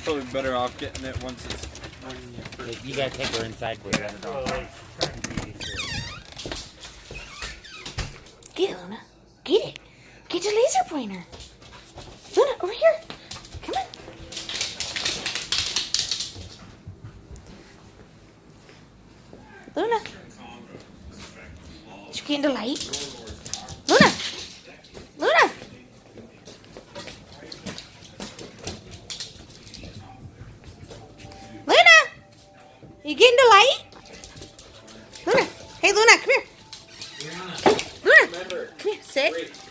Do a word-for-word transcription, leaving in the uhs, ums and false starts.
Probably better off getting it once it's when you first. You gotta take her inside for it. Get it, Luna. Get it. Get your laser pointer. Luna, over here. Come on. Luna. Did you get in the light? Luna. Luna. Luna. You getting the light? Luna. Hey, Luna, come here. Luna. Come here. Sit.